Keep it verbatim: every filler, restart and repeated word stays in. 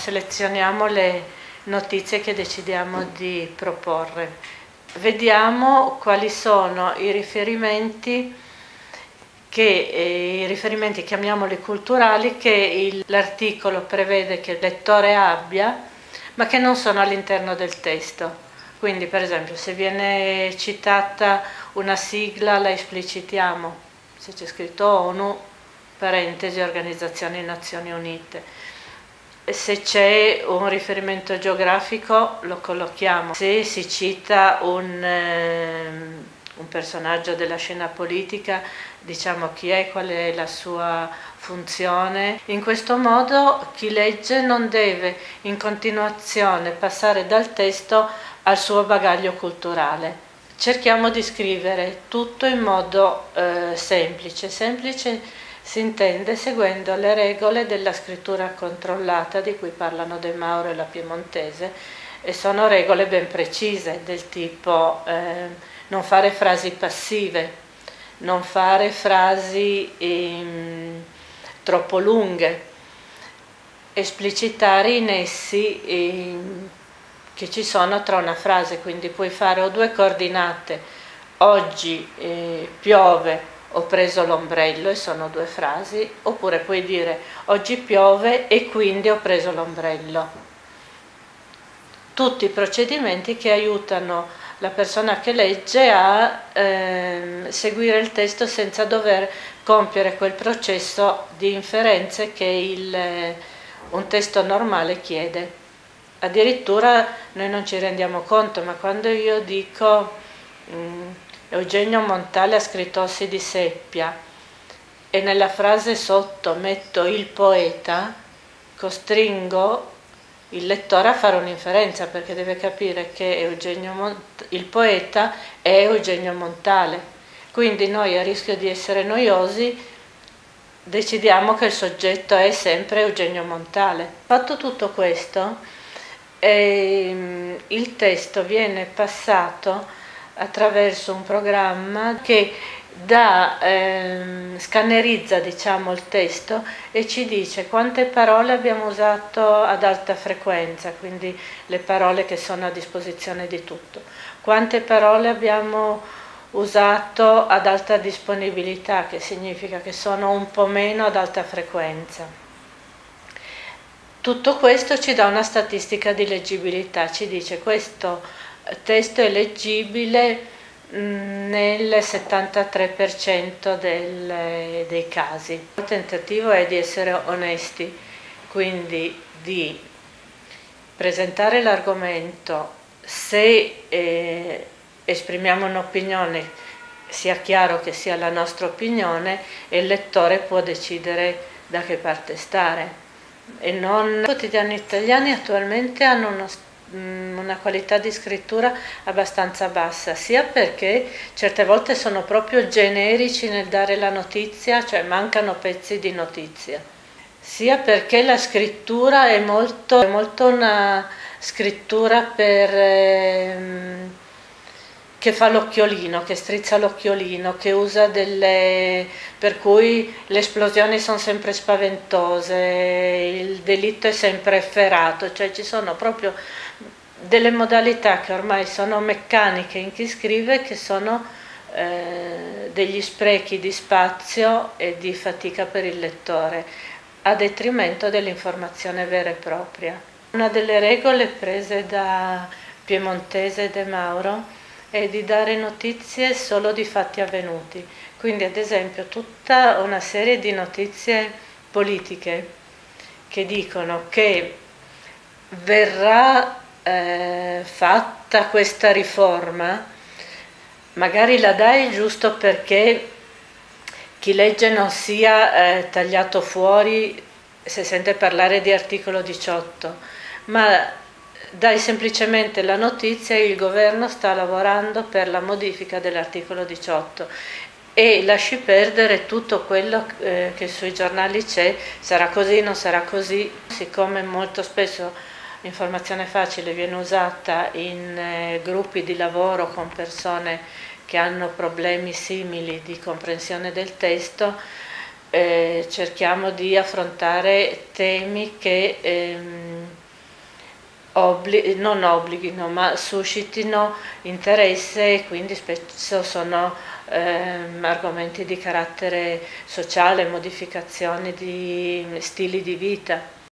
selezioniamo le notizie che decidiamo di proporre. Vediamo quali sono i riferimenti che eh, i riferimenti, chiamiamoli culturali, che l'articolo prevede che il lettore abbia, ma che non sono all'interno del testo. Quindi, per esempio, se viene citata una sigla la esplicitiamo, se c'è scritto ONU, parentesi, Organizzazioni Nazioni Unite. Se c'è un riferimento geografico lo collochiamo. Se si cita un, eh, un personaggio della scena politica, diciamo chi è, qual è la sua funzione. In questo modo chi legge non deve in continuazione passare dal testo al suo bagaglio culturale. Cerchiamo di scrivere tutto in modo eh, semplice. Semplice si intende seguendo le regole della scrittura controllata di cui parlano De Mauro e la Piemontese, e sono regole ben precise del tipo eh, non fare frasi passive, non fare frasi ehm, troppo lunghe, esplicitare i nessi ehm, che ci sono tra una frase, quindi puoi fare o due coordinate, oggi eh, piove, ho preso l'ombrello, e sono due frasi, oppure puoi dire oggi piove e quindi ho preso l'ombrello. Tutti i procedimenti che aiutano la persona che legge a eh, seguire il testo senza dover compiere quel processo di inferenze che il, un testo normale chiede. Addirittura noi non ci rendiamo conto, ma quando io dico mh, Eugenio Montale ha scritto Ossi di seppia e nella frase sotto metto il poeta, costringo il lettore a fare un'inferenza, perché deve capire che Eugenio Mont- il poeta è Eugenio Montale. Quindi noi, a rischio di essere noiosi, decidiamo che il soggetto è sempre Eugenio Montale. Fatto tutto questo, ehm, il testo viene passato attraverso un programma che da, ehm, scannerizza diciamo, il testo e ci dice quante parole abbiamo usato ad alta frequenza, quindi le parole che sono a disposizione di tutto, quante parole abbiamo usato ad alta disponibilità, che significa che sono un po' meno ad alta frequenza. Tutto questo ci dà una statistica di leggibilità, ci dice questo testo è leggibile nel settantatré per cento del, dei casi. Il tentativo è di essere onesti, quindi di presentare l'argomento, se eh, esprimiamo un'opinione sia chiaro che sia la nostra opinione e il lettore può decidere da che parte stare. E non... I quotidiani italiani attualmente hanno uno una qualità di scrittura abbastanza bassa, sia perché certe volte sono proprio generici nel dare la notizia, cioè mancano pezzi di notizia, sia perché la scrittura è molto, è molto una scrittura per, ehm, che fa l'occhiolino, che strizza l'occhiolino, che usa delle... per cui le esplosioni sono sempre spaventose, il delitto è sempre efferato, cioè ci sono proprio delle modalità che ormai sono meccaniche in chi scrive, che sono eh, degli sprechi di spazio e di fatica per il lettore, a detrimento dell'informazione vera e propria. Una delle regole prese da Piemontese e De Mauro è di dare notizie solo di fatti avvenuti, quindi ad esempio tutta una serie di notizie politiche che dicono che verrà eh, fatta questa riforma, magari la dai giusto perché chi legge non sia eh, tagliato fuori se sente parlare di articolo diciotto, ma dai semplicemente la notizia e il governo sta lavorando per la modifica dell'articolo diciotto e lasci perdere tutto quello eh, che sui giornali c'è, sarà così, non sarà così, siccome molto spesso l'informazione facile viene usata in eh, gruppi di lavoro con persone che hanno problemi simili di comprensione del testo, eh, cerchiamo di affrontare temi che ehm, obbli- non obblighino, ma suscitino interesse e quindi spesso sono ehm, argomenti di carattere sociale, modificazioni di stili di vita.